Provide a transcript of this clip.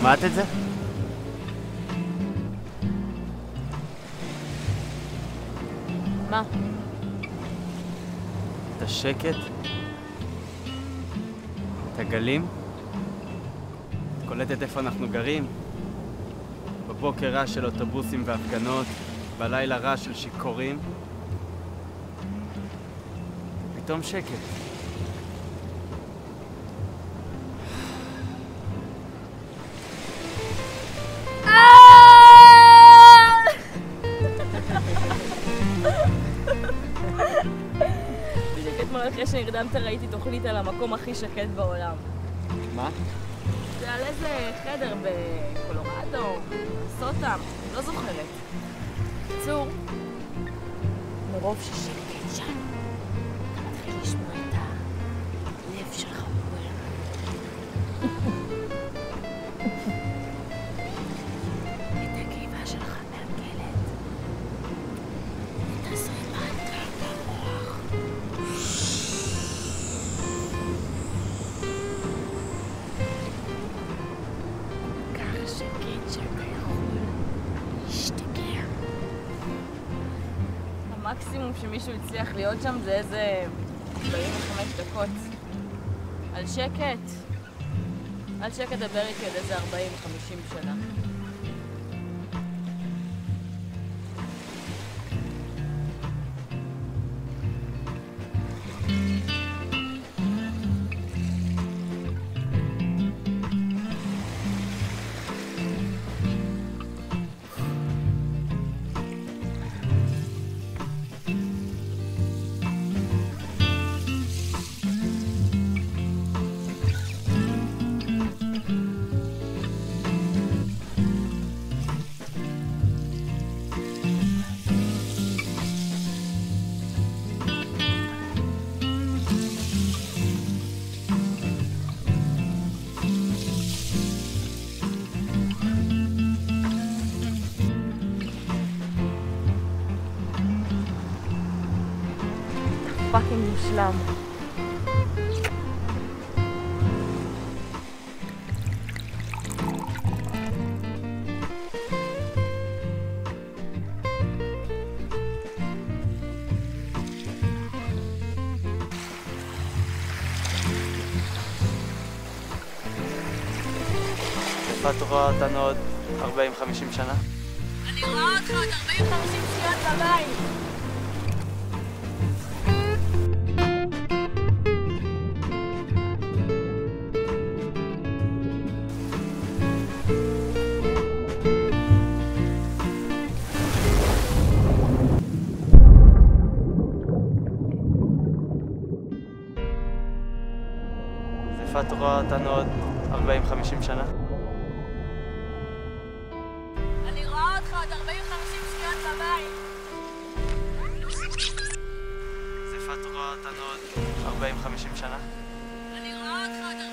שמעת את זה? מה? את השקט? את הגלים? את קולטת איפה אנחנו גרים? בבוקר רעש של אוטובוסים והפגנות, בלילה רעש של שיכורים. פתאום שקט. בדיוק אתמול אחרי שנרדמת ראיתי תוכנית על המקום הכי שקט בעולם. מה? זה על איזה חדר בקולורדו, סוטה, לא זוכרת. בקיצור, מרוב ששקט שם, אתה מתחיל לשמוע את הלב שלך בוער. את הקיבה שלך מעגלת. את הזרימת דם במוח. כך שקט שאתה יכול להשתגע. המקסימום שמישהו הצליח להיות שם זה איזה 45 דקות. על שקט. על שקט דבר איתי עוד איזה 40-50 שנה. פאקינג מושלם. איפה את רואה אותנו עוד 40-50 שנה? אני רואה אותך עוד 40-50 שניות בבית. איפה את רואה אותנו עוד 40-50 שנה? אני רואה אותך עוד 40-50 שניות בבית. איפה את רואה אותנו עוד 40-50 שנה? אני רואה אותך עוד